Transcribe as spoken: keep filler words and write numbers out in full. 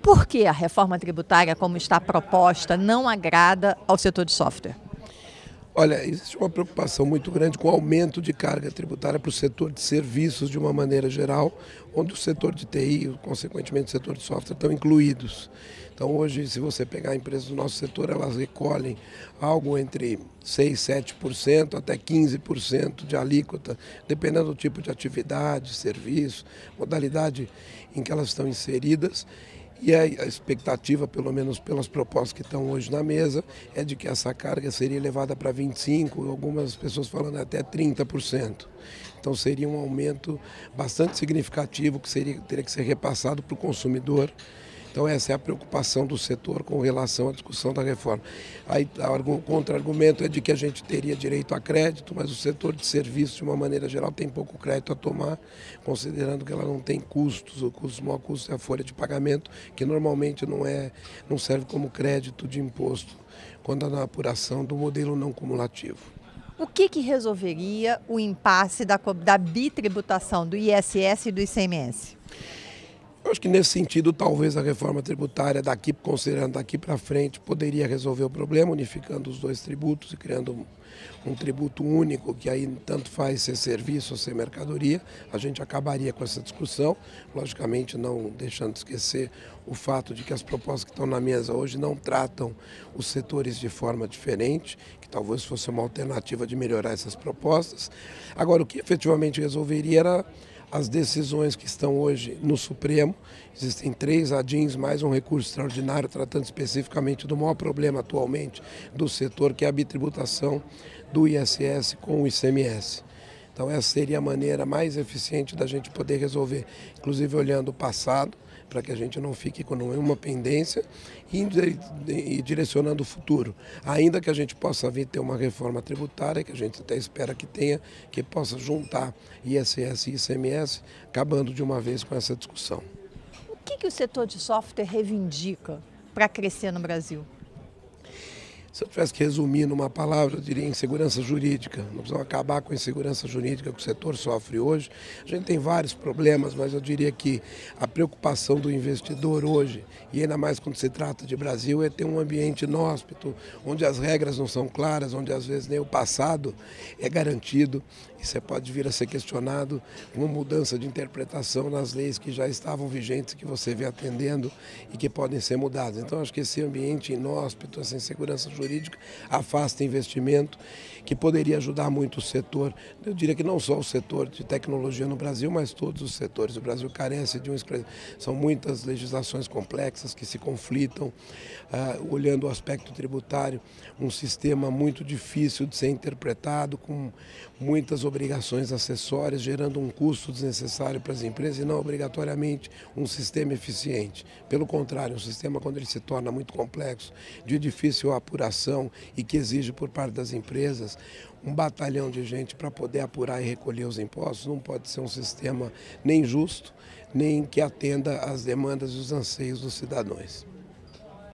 Por que a reforma tributária, como está proposta, não agrada ao setor de software? Olha, existe uma preocupação muito grande com o aumento de carga tributária para o setor de serviços de uma maneira geral, onde o setor de T I, consequentemente o setor de software, estão incluídos. Então hoje, se você pegar empresas do nosso setor, elas recolhem algo entre seis, sete por cento até quinze por cento de alíquota, dependendo do tipo de atividade, serviço, modalidade em que elas estão inseridas. E a expectativa, pelo menos pelas propostas que estão hoje na mesa, é de que essa carga seria elevada para vinte e cinco por cento, algumas pessoas falando até trinta por cento. Então seria um aumento bastante significativo que seria, teria que ser repassado para o consumidor. Então essa é a preocupação do setor com relação à discussão da reforma. Aí, o contra-argumento é de que a gente teria direito a crédito, mas o setor de serviços, de uma maneira geral, tem pouco crédito a tomar, considerando que ela não tem custos. O custo, o maior custo é a folha de pagamento, que normalmente não, é, não serve como crédito de imposto, quando na apuração do modelo não cumulativo. O que, que resolveria o impasse da, da bitributação do I S S e do I C M S? Eu acho que nesse sentido, talvez a reforma tributária, daqui, considerando daqui para frente, poderia resolver o problema, unificando os dois tributos e criando um, um tributo único, que aí tanto faz ser serviço ou ser mercadoria. A gente acabaria com essa discussão, logicamente não deixando de esquecer o fato de que as propostas que estão na mesa hoje não tratam os setores de forma diferente, que talvez fosse uma alternativa de melhorar essas propostas. Agora, o que efetivamente resolveria era as decisões que estão hoje no Supremo. Existem três A D Ins mais um recurso extraordinário tratando especificamente do maior problema atualmente do setor, que é a bitributação do I S S com o I C M S. Então essa seria a maneira mais eficiente da gente poder resolver, inclusive olhando o passado, para que a gente não fique com nenhuma pendência e, e direcionando o futuro. Ainda que a gente possa vir ter uma reforma tributária, que a gente até espera que tenha, que possa juntar I S S e I C M S, acabando de uma vez com essa discussão. O que, que o setor de software reivindica para crescer no Brasil? Se eu tivesse que resumir numa palavra, eu diria insegurança jurídica. Nós precisamos acabar com a insegurança jurídica que o setor sofre hoje. A gente tem vários problemas, mas eu diria que a preocupação do investidor hoje, e ainda mais quando se trata de Brasil, é ter um ambiente inóspito, onde as regras não são claras, onde às vezes nem o passado é garantido. E você pode vir a ser questionado com uma mudança de interpretação nas leis que já estavam vigentes, que você vê atendendo e que podem ser mudadas. Então, acho que esse ambiente inóspito, essa insegurança jurídica, afasta investimento, que poderia ajudar muito o setor. Eu diria que não só o setor de tecnologia no Brasil, mas todos os setores. O Brasil carece de um... São muitas legislações complexas que se conflitam, uh, olhando o aspecto tributário, um sistema muito difícil de ser interpretado, com muitas obrigações acessórias, gerando um custo desnecessário para as empresas e não obrigatoriamente um sistema eficiente. Pelo contrário, um sistema, quando ele se torna muito complexo, de difícil apuração e que exige por parte das empresas um batalhão de gente para poder apurar e recolher os impostos, não pode ser um sistema nem justo, nem que atenda às demandas e os anseios dos cidadãos.